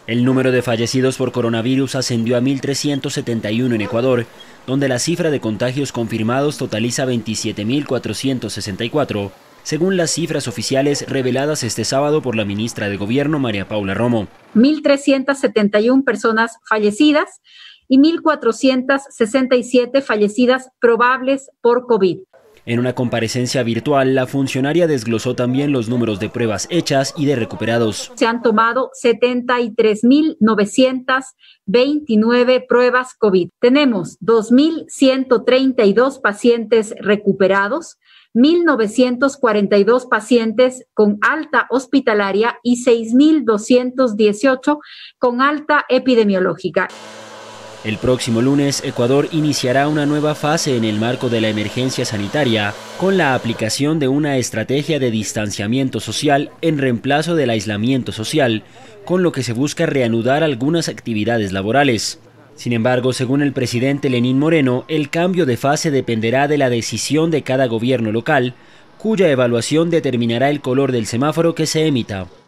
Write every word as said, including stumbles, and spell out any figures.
El número de fallecidos por coronavirus ascendió a mil trescientos setenta y uno en Ecuador, donde la cifra de contagios confirmados totaliza veintisiete mil cuatrocientos sesenta y cuatro, según las cifras oficiales reveladas este sábado por la ministra de Gobierno, María Paula Romo. mil trescientas setenta y una personas fallecidas y mil cuatrocientas sesenta y siete fallecidas probables por COVID. En una comparecencia virtual, la funcionaria desglosó también los números de pruebas hechas y de recuperados. Se han tomado setenta y tres mil novecientas veintinueve pruebas COVID. Tenemos dos mil ciento treinta y dos pacientes recuperados, mil novecientos cuarenta y dos pacientes con alta hospitalaria y seis mil doscientos dieciocho con alta epidemiológica. El próximo lunes, Ecuador iniciará una nueva fase en el marco de la emergencia sanitaria, con la aplicación de una estrategia de distanciamiento social en reemplazo del aislamiento social, con lo que se busca reanudar algunas actividades laborales. Sin embargo, según el presidente Lenín Moreno, el cambio de fase dependerá de la decisión de cada gobierno local, cuya evaluación determinará el color del semáforo que se emita.